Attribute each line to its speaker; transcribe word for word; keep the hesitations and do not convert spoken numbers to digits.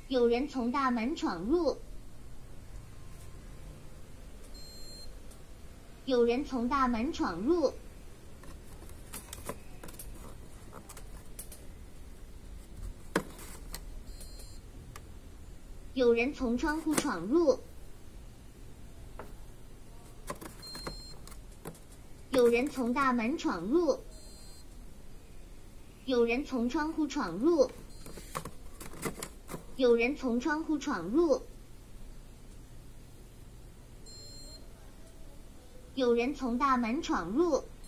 Speaker 1: 有人从大门闯入。有人从大门闯入。有人从窗户闯入。有人从大门闯入。有人从窗户闯入。有人从窗户闯入。有人从大门闯入。